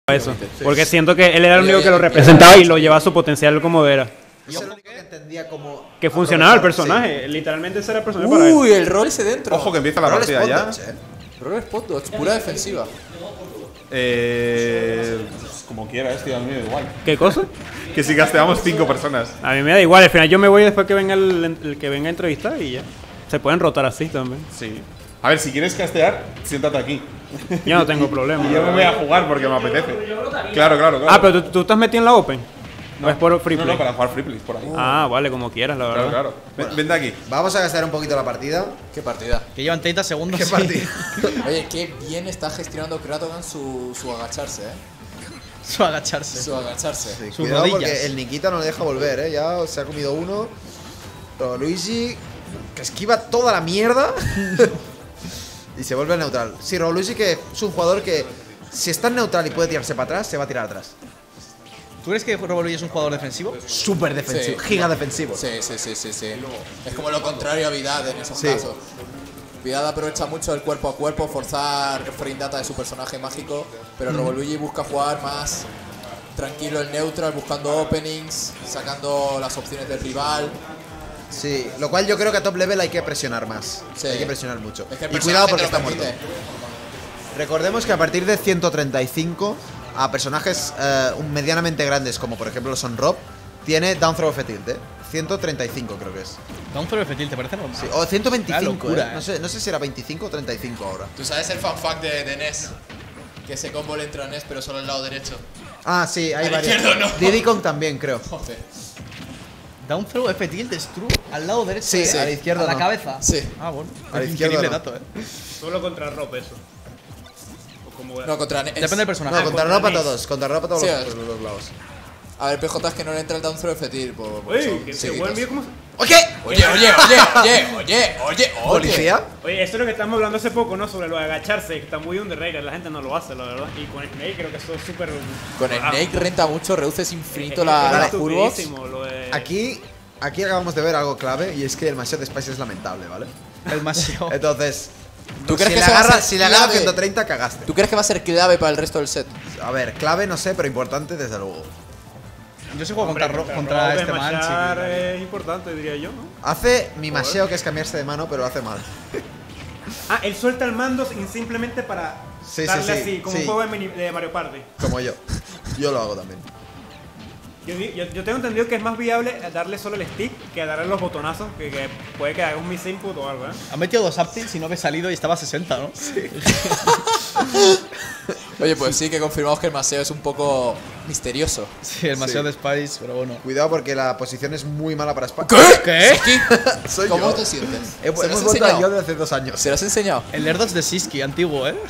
eso. Porque siento que él era el único que lo representaba y lo llevaba a su potencial como era. Yo lo único que entendía como... Que funcionaba el personaje. Sí. Literalmente ese era el personaje para él. Uy, el rol ese dentro. Ojo que empieza la partida ya. Rol spot dodge, pura defensiva. Como quieras, tío, a mí me da igual. ¿Qué cosa? Que si casteamos 5 personas. A mí me da igual, al final yo me voy después que venga el que venga a entrevistar y ya. Se pueden rotar así también. Sí. A ver, si quieres castear, siéntate aquí. Yo no tengo problema. Y yo me voy a jugar porque me apetece. Claro. Ah, pero tú estás metido en la Open. ¿O es por free play? No, para jugar free play por ahí. Ah, vale, como quieras, la verdad. Claro. Vente aquí. Vamos a gastar un poquito la partida. ¿Qué partida? Que llevan 30 segundos. ¿Qué partida? Oye, qué bien está gestionando Kratogan su agacharse, Su agacharse. Su agacharse. Sí, Sus cuidado rodillas. porque el Nikita no le deja volver, ya se ha comido uno. Pero Luigi, que esquiva toda la mierda. Y se vuelve neutral. Sí, Luigi que es un jugador que si está en neutral y puede tirarse para atrás, se va a tirar atrás. ¿Tú crees que Robo-Luigi es un jugador defensivo? Súper defensivo, Sí. giga defensivo. Sí. Es como lo contrario a Vidad en esos Sí. casos. Vidad aprovecha mucho el cuerpo a cuerpo, forzar frame data de su personaje mágico, pero Robo-Luigi busca jugar más tranquilo en neutral, buscando openings, sacando las opciones del rival. Sí, lo cual yo creo que a top level hay que presionar más. Sí. Hay que presionar mucho. Es que el Y cuidado personaje porque te está lo muerto. permite. Recordemos que a partir de 135 a personajes medianamente grandes, como por ejemplo son Rob, tiene Down Throw of Tilt, 135 creo que es. Down throw fetil, ¿te parece normal? Sí, o 125, Una locura, No sé si era 25 o 35 ahora. Tú sabes el fanfact de Ness, que ese combo le entra a Ness pero solo al lado derecho. Ah, sí, hay Al varios. izquierdo no. Diddy Kong también, creo. Joder. Down throw F tilt es true al lado derecho. Sí, a la izquierda A la no. cabeza. Sí. Ah, bueno. A la Es izquierda increíble no. dato, Solo contra Rob eso. O como No, contra Ness. Depende del personaje. No, contra contra ropa Ness. todos, contra ropa todos Sí, los lados. A ver, PJ es que no le entra el down throw de Fetil. Uy, que se buen vídeo como... ¿Qué? Oye. ¿Policía? Oye, eso es lo que estamos hablando hace poco, ¿no? Sobre lo de agacharse, que está muy underrated, la gente no lo hace, la verdad. Y con Snake creo que eso es súper... Con Snake renta mucho, reduces infinito Es la curvos. estupidísimo lo de... Aquí acabamos de ver algo clave y es que el matchup de Spice es lamentable, ¿vale? El maseo. Entonces, ¿Tú crees si que le eso va a agarra, ser si le agarra clave? 130, cagaste. ¿Tú crees que va a ser clave para el resto del set? A ver, clave no sé, pero importante desde luego. Yo sé juego Hombre, contra Rob este man, machar sí. es importante, diría yo, ¿no? Hace mi masheo, que es cambiarse de mano, pero lo hace mal. Ah, él suelta el mando simplemente para Sí, darle sí, así, como sí. un juego de Mario Party. Como yo. Yo lo hago también. Yo tengo entendido que es más viable darle solo el stick que darle los botonazos, que puede que haga un miss input o algo, ¿eh? Ha metido 2 up tilts y no me he salido y estaba a 60, ¿no? Sí. Oye, pues sí que confirmamos que el maseo es un poco misterioso. Sí, el maseo de Spice, pero bueno. Cuidado porque la posición es muy mala para Spice. ¿Qué? Soy ¿Cómo yo. te sientes? Hemos ¿Se lo has vuelto a enseñado? yo de hace 2 años. ¿Se lo has enseñado? El Erdos de Siski, antiguo, ¿eh?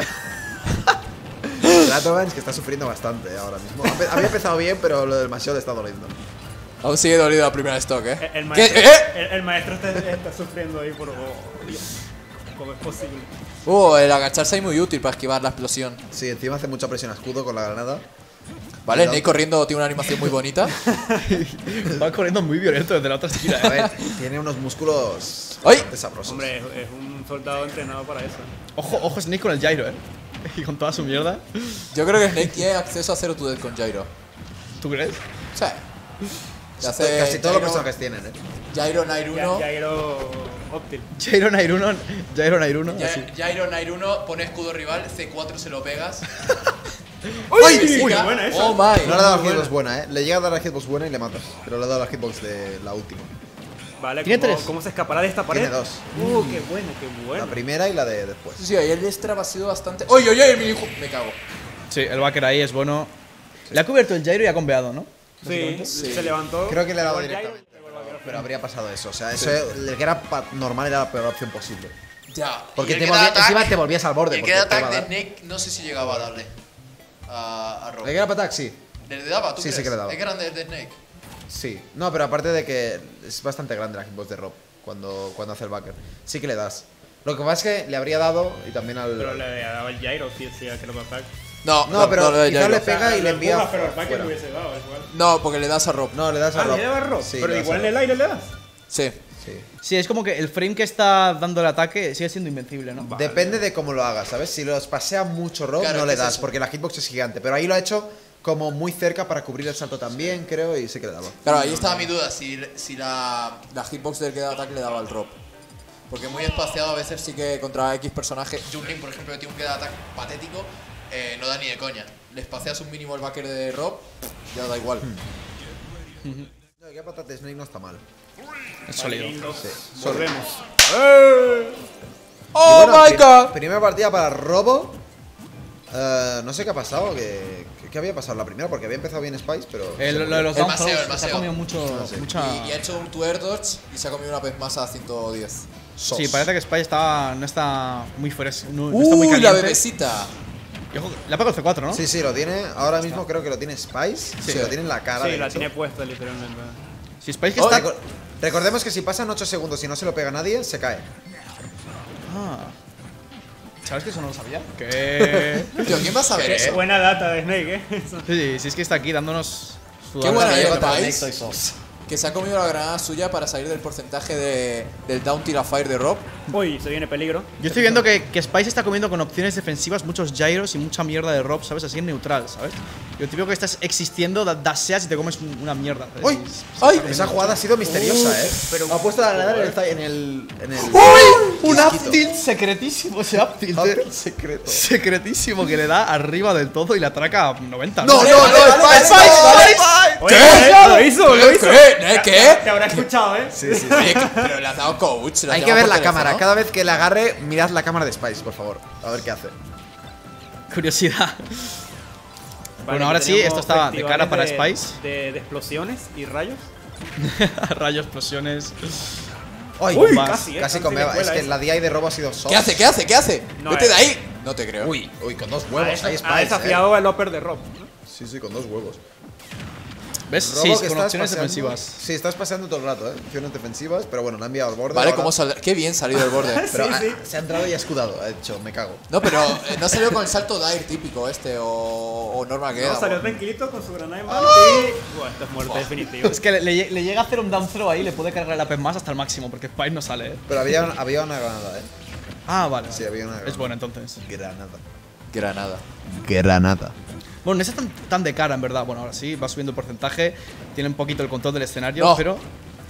Ratogan es que está sufriendo bastante ahora mismo. Había empezado bien, pero lo del masheo le está doliendo. Aún sigue dolido la primera stock, ¿eh? El ¿Qué? maestro, el maestro está sufriendo ahí por... oh, Dios. ¿Cómo es posible? El agacharse ahí muy útil para esquivar la explosión. Sí, encima hace mucha presión a escudo con la granada. Vale, Snake corriendo tiene una animación muy bonita. Va corriendo muy violento desde la otra esquina, A ¿eh? ver, tiene unos músculos ¡Ay! sabrosos. Hombre, es un soldado entrenado para eso. Ojo Snake con el gyro, ¿eh? Y con toda su mierda. Yo creo que Snake tiene acceso a 0 to death con Gyro. ¿Tú crees? O sea, te hace Casi todos los Gyro- personajes tienen, Gyro Nair 1. Jairo Optil. Gyro Nair 1, así. Gyro Nair 1, pone escudo rival, C4 se lo pegas. ¡Uy! Física. ¡Qué buena esa! ¡Oh my! No le ha dado la Muy hitbox buena, Le llega a dar la hitbox buena y le matas. Pero le ha dado la hitbox de la última. Vale, Tiene ¿cómo, 3. ¿cómo se escapará de esta pared? Tiene 2. Qué buena, qué La buena. primera y la de después. Sí, ahí el Destrab ha sido bastante. ¡Oye, oye! Mi hijo! Me cago. Sí, el backer ahí es bueno. Le ha cubierto el gyro y ha conveado, ¿no? Sí, Sí. se levantó. Creo que le ha dado Igual directamente. Pero habría pasado eso. O sea, eso el que era normal era la peor opción posible. Ya. Porque Y el te que da encima ataque- te volvías al borde. El porque que da te iba ataque a de dar. Snake, no sé si llegaba a darle. A Rob. ¿Le queda para attack? Sí. ¿Le daba? ¿Tú Sí, sí crees? que le daba. Es grande el de Snake. Sí. No, pero aparte de que es bastante grande la hitbox de Rob cuando hace el backer. Sí que le das. Lo que pasa es que le habría dado y también al. Pero le daba el Jairo, sí, que lo ataque. No, pero de quizás Gyro. le pega y le envía. Pero el pack fuera. le hubiese dado igual. No, porque le das a Rob. No, le das a Ah, Rob. le daba Rob. Sí, Pero le das igual a en el Rob. aire le das. Sí. Sí. Sí, es como que el frame que está dando el ataque sigue siendo invencible, ¿no? Depende de cómo lo hagas, ¿sabes? Si los pasea mucho Rob, Claro, no le es das, eso. porque la hitbox es gigante. Pero ahí lo ha hecho como muy cerca para cubrir el salto también, creo, y sí que le daba. Claro, ahí estaba mi duda, si la hitbox del que da ataque le daba al Rob. Porque muy espaciado a veces sí que contra X personaje. Junlin, por ejemplo, que tiene un que da ataque patético, no da ni de coña. Le espacias un mínimo el backer de Rob, ya da igual. No, que Patate Snake no está mal. Es sólido. Sí. Volvemos. ¡Oh, Y bueno, my god! Primera partida para Robo. No sé qué ha pasado, ¿qué había pasado la primera? Porque había empezado bien Spice, pero... Lo de los El down maseo, throws, el que se ha maseo. comido mucha... Y ha hecho un tuer dodge y se ha comido una vez más a 110. sos. Sí, parece que Spy no está muy fresco, no está muy ¡Uy, caliente. la bebecita! Y ojo, le ha pegado el C4, ¿no? Sí, sí, lo tiene. Ahora mismo creo que lo tiene Spice. Sí, lo tiene en la cara. Sí, de la hecho. tiene puesta literalmente. Si Spy que Oh, está... recordemos que si pasan 8 segundos y no se lo pega a nadie, se cae. Ah. ¿Sabes que eso no lo sabía? Que... Tío, ¿quién va a saber eso? Buena data de Snake, Eso. Sí, sí, es que está aquí dándonos... su Qué data. buena Lleva idea, para ¿vais? Snake, soy sos. Que se ha comido la granada suya para salir del porcentaje del down tier a fire de Rob. Uy, se viene peligro. Yo estoy viendo que Spice está comiendo con opciones defensivas muchos gyros y mucha mierda de Rob, ¿sabes? Así en neutral, ¿sabes? Lo típico que estás existiendo, daseas y te comes una mierda. ¡Uy! ¡Ay! Esa jugada ha sido misteriosa, pero ha puesto la granada en el. Un up tilt secretísimo, ese up tilt. secreto. Secretísimo que le da arriba del todo y la atraca a 90. No, no, no, Spice, Oye, lo hizo, lo hizo. ¿Qué? Te habrá escuchado, Sí, sí, sí. Oye, pero le has dado coach. le has Hay que llamado ver por la teléfono. cámara. Cada vez que la agarre, mirad la cámara de Spice, por favor. A ver qué hace. Curiosidad. Vale, Bueno, ahora sí, tenemos esto está de cara para festivales Spice. De explosiones y rayos. Rayos, explosiones. Ay, Uy, más. casi, Casi que comeba. Es cuela que eso. la DI de robo ha sido soft. ¿Qué hace? ¿Qué hace? ¿Qué hace? No, ¡Vete de ahí! No te creo. Uy, con dos Ha huevos. Ahí Spice. desafiado el upper de Rob. ¿no? Sí, sí, con dos huevos. ¿Ves? Robo Sí, que con estás opciones paseando- defensivas. Sí, estás paseando todo el rato, opciones defensivas, pero bueno, le ha enviado al borde. Vale, ahora. ¿cómo saldrá? Qué bien salido del borde. Pero Sí, sí. se ha entrado y ha escudado, ha dicho, me cago. No, pero no salió con el salto Dire típico o normal que No, era. salió tranquilito con su granada en mano y. Buah, esto es muerte definitivo. Es que le llega a hacer un down throw ahí, le puede cargar el AP más hasta el máximo, porque Spice no sale, ¿eh? Pero había una granada, Ah, vale. Sí, había una granada. Es bueno entonces. Granada. Granada. Granada. Bueno, no está tan de cara en verdad. Bueno, ahora sí, va subiendo el porcentaje. Tiene un poquito el control del escenario, No. pero.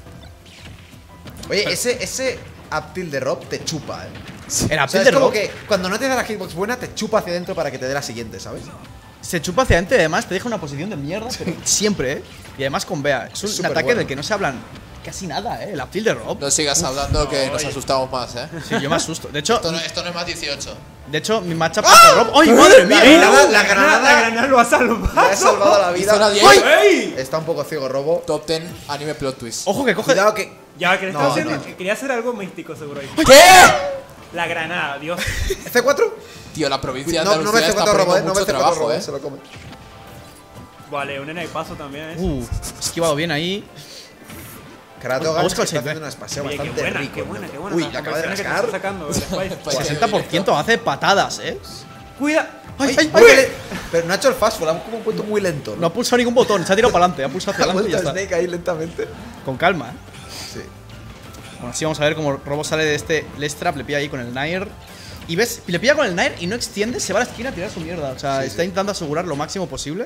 Oye, ese up tilt de Rob te chupa, El O up sea, tilt es de como Rob que cuando no te da la hitbox buena, te chupa hacia adentro para que te dé la siguiente, ¿sabes? se chupa hacia adelante y además te deja una posición de mierda, pero siempre, ¿eh? Y además con Bea. Es un súper ataque bueno. del que no se hablan casi nada, ¿eh? El up tilt de Rob. No sigas hablando que nos asustamos más, ¿eh? Sí, yo me asusto. De hecho, Esto no es más 18. mi matchup contra Rob. ¡Ay, madre mía! La granada La granada lo ha salvado. le ha salvado la Y zona vida. 10. ¡Ey! Está un poco ciego, Robo. Top 10 anime plot twist. Ojo que coge. Cuidado que. Ya, que le estaba No, haciendo. no. Quería hacer algo místico, seguro. Ahí. ¿Qué? La granada, Dios. ¿C4? Tío, la provincia de No, no me Andalucía está C4 Robo, poniendo no me mucho C4 trabajo, Robo, ¿eh? se lo come. Vale, un en paso también, ¿eh? Esquivado bien ahí. Kratogan Busca el está 6B. haciendo un espaseo Oye, bastante rico. qué buena, qué buena. Uy, las la acaba de conversiones que rascar. está sacando el Spice. 60% hace patadas, ¿eh? Cuida. ¡Ay, Ay, ay, ay! Pero no ha hecho el fast, ha como puesto muy lento. No ha pulsado ningún botón, se ha tirado para adelante, ha pulsado hacia Ha adelante y ya vuelto está. Snake ahí lentamente. Con calma, ¿eh? Sí. Bueno, así vamos a ver cómo Robo sale de este Lestrap, le pilla ahí con el Nair. Y ves, le pilla con el Nair y no extiende, se va a la esquina a tirar su mierda. O sea, Sí, está sí. intentando asegurar lo máximo posible.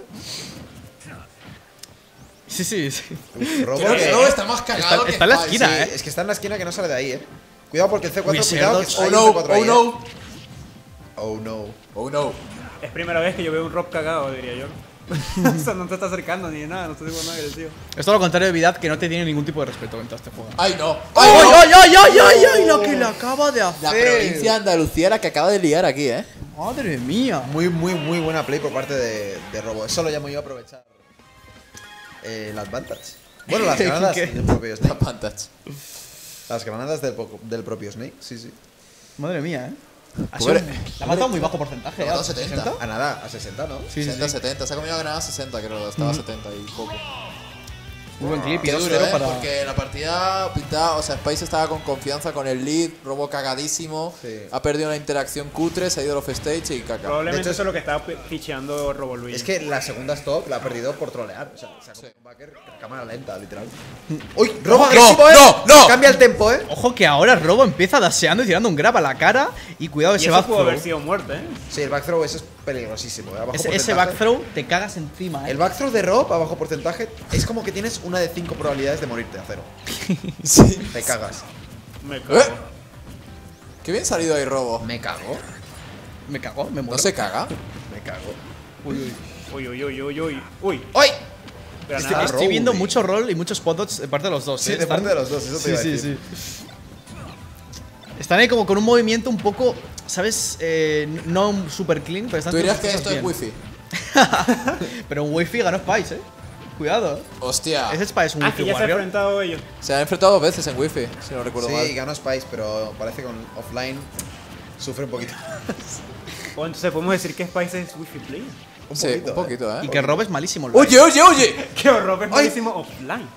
Sí, sí, sí. Robo Creo que que- Robo está más cagado que está en la Spice. esquina, Sí, ¿eh? es que está en la esquina que no sale de ahí, Cuidado porque el C4, Uy, cuidado que cerdos. hay Oh un no, C4 ahí, oh no. Oh no. Oh no. Es primera vez que yo veo un Rob cagado, diría yo. O sea, no te está acercando ni nada, no te digo nada agresivo. Es todo lo contrario de Vidad, que no te tiene ningún tipo de respeto en todo este juego. Ay, no. ¡Ay, Ay, no. ay, ay, ay, ay, ay! Lo que le acaba de hacer. La provincia de Andalucía la que acaba de liar aquí, ¿eh? Madre mía. Muy buena play por parte de Robo. Eso lo llamo yo aprovechar el advantage. Bueno, las granadas ¿Qué? del propio La Snake. Vantage. Las granadas del propio Snake, sí, sí. Madre mía, ¿eh? Ha Pobre- sido- Le ha matado muy bajo porcentaje, Le ha ¿eh? matado 70. A nada, a 60, ¿no? Sí, sí, 60, sí. 70. Se ha comido granada 60, creo. Estaba 70 y poco. Muy buen clip y Qué 2-0 duro, para. porque la partida pintaba, o sea, Spice estaba con confianza con el lead, Robo cagadísimo, Sí. ha perdido una interacción cutre, se ha ido off stage y caca. Probablemente De hecho, eso es lo que estaba ficheando Robo Luigi. Es que la segunda stock la ha perdido por trolear. O sea, sacó un backer cámara lenta, literal. ¡Uy! ¡Robo agresivo, no! Cambia el tempo, Ojo que ahora Robo empieza daseando y tirando un grab a la cara. Y cuidado y ese eso back pudo throw. haber sido muerte, Sí, el backthrow ese es peligrosísimo. Bajo Ese porcentaje. back throw te cagas encima, El backthrow de Rob a bajo porcentaje es como que tienes una de 5 probabilidades de morirte a 0. Sí. Te cagas. Me cago. Qué bien salido ahí Robo. Me cago. Me cago, me muero. No se caga. Me cago. Uy, uy, uy, uy, uy. Uy, ¡Uy! granada. Estoy viendo Robo, mucho roll y muchos spot dodge de parte de los dos. Sí, ¿eh? de parte de los dos, eso te Sí, iba a sí, decir. sí. Están ahí como con un movimiento un poco, ¿sabes? No super clean, pero están Tú dirías haciendo que cosas esto es bien. wifi. Pero un wifi ganó Spice, Cuidado, Hostia. Ese Spice es un Ah, wifi que ya se ha warrior. enfrentado ellos. Se han enfrentado 2 veces en wifi, si no recuerdo Sí, mal. ganó Spice, pero parece que con offline sufre un poquito. O entonces podemos decir que Spice es Wi-Fi Play. Sí, un poquito, Y que Rob es malísimo. el Oye, oye, oye. Qué horror, es malísimo offline.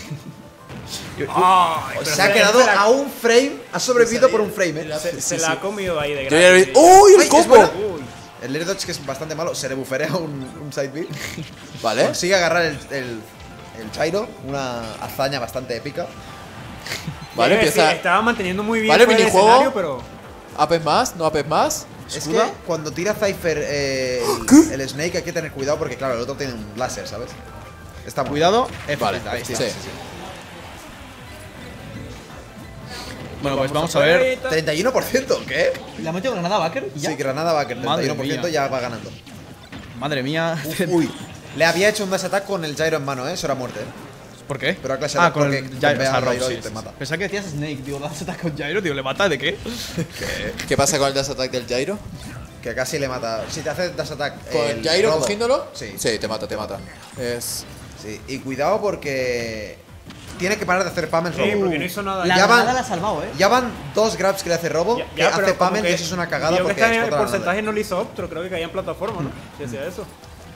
Se ha quedado a un frame, ha sobrevivido por un frame, Se la ha comido ahí de Yo ya gratis. vi- ¡Uy, Ay, el es combo! buena. Uy. El air dodge, que es bastante malo, se le buferea un side B. Vale. Consigue agarrar el gyro, una hazaña bastante épica. Vale, Sí, empieza. estaba manteniendo muy bien Vale, fuera del minijuego. escenario, pero ¿Apes más? ¿No apes más? Es ¿Escuda? que cuando tira Cypher el Snake hay que tener cuidado porque, claro, el otro tiene un láser, ¿sabes? Está muy Cuidado, Vale, ahí está. sí. Bueno, pues vamos a ver. 31%, ¿qué? ¿Le ha metido granada Backer? ¿Y ya? Sí, Granada Backer, Madre 31% mía. ya va ganando. Madre mía. Uy, le había hecho un dash attack con el gyro en mano, eso era muerte. ¿Por qué? Pero ha clash Ah, attack con porque el bombea Gyro, o sea, al Rob, gyro y sí, te sí. mata. Pensaba que decías Snake, digo, ¿das ataque con Gyro? Digo, ¿le mata de qué? ¿Qué pasa con el dash attack del Gyro? Que casi le mata. Si te hace dash attack. ¿Con el Gyro robo. cogiéndolo? Sí. Sí, te mata, te mata. Es. Sí, y cuidado porque tiene que parar de hacer pam en sí, robo. porque no hizo nada. La Ya granada van- la ha salvado, Ya van 2 grabs que le hace robo, Ya, que ya, hace pero como pamel que y eso es una cagada yo porque que está en el explota la porcentaje granada. no le hizo Optro, creo que caía en plataforma, ¿no? Si hacía eso.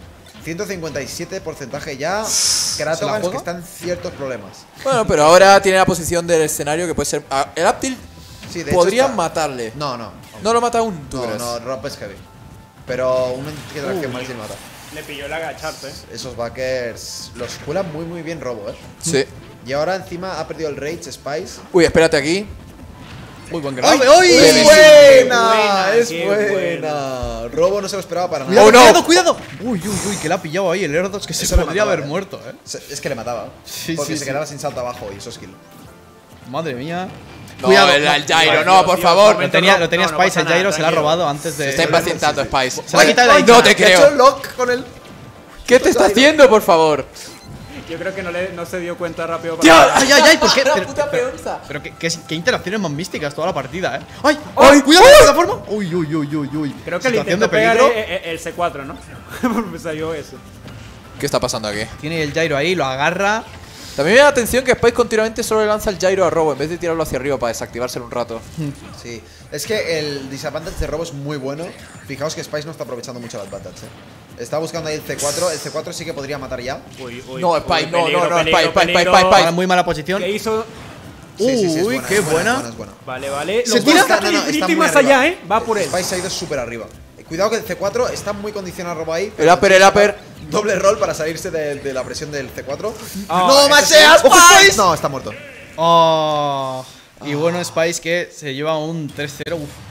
157% ya. ¿Se la Keratogans juega? que están en ciertos problemas. Bueno, pero ahora tiene la posición del escenario que puede ser. El Aptil Sí, de hecho podría está- matarle. No, no. No lo mata aún, ¿tú No, crees? no, Rob es heavy. Pero una interacción mal sin mata. Le pilló el agacharte. Esos backers los cuelan muy muy bien robo, Sí. Y ahora encima ha perdido el Rage Spice. Uy, espérate aquí. Muy buen ¡Ay, grab. ay! Qué ¡Es buena, buena! ¡Es qué buena! Robo no se lo esperaba para nada. Cuidado, ¡Oh, no! cuidado, cuidado. Uy, uy, uy, que le ha pillado ahí el Air Dodge que se Eso le podría mataba, haber muerto, Es que le mataba. Sí, porque sí, se sí. quedaba sin salto abajo y eso es kill. Madre mía. No, Cuidado, el Gyro, Dios, no, por Dios, favor. momento. Lo tenía No, no Spice, pasa el Gyro nada, se la ha tranquilo. robado antes de. Se está impacientando, Spice. Se la ha quitado de ahí. No te ¿Qué ha creo. hecho lock con el. ¿Qué te está haciendo, por favor? Yo creo que no se dio cuenta rápido ¡Tío! Ay, ay, ay, ¿por qué? La Pero, puta pero- peonza. pero qué interacciones más místicas toda la partida, ¡Ay! ¡Ay! ¡Cuidado con la plataforma! ¡Uy, uy, uy, uy, uy! Creo que le Situación intentó de pegar peligro. el C4, ¿no? Porque salió eso. ¿Qué está pasando aquí? Tiene el Gyro ahí, lo agarra. También me da la atención que Spice continuamente solo le lanza el Gyro a Robo en vez de tirarlo hacia arriba para desactivárselo un rato. Sí. Es que el disadvantage de robo es muy bueno. Fijaos que Spice no está aprovechando mucho el advantage. Está buscando ahí el C4. El C4 sí que podría matar ya. Uy, uy, No, uy, Spice, no, peligro, no, no, peligro, Spice, Spice, peligro. Spice, Spice. Para muy mala posición. ¿Qué hizo? Sí, sí, sí, es Uy, buena, qué es buena, buena. es buena. Vale, vale. Se Lo tira. busca No, no, está infinito y muy más arriba. allá, Va por él. Spice se ha ido súper arriba. Cuidado que el C4 está muy condicionado a robo ahí. El upper, el upper. Doble roll para salirse de la presión del C4. Ah, ¡No, ese macheas, sí. Spice! No, está muerto. Oh. Y bueno, Spice que se lleva un 3-0. Uf.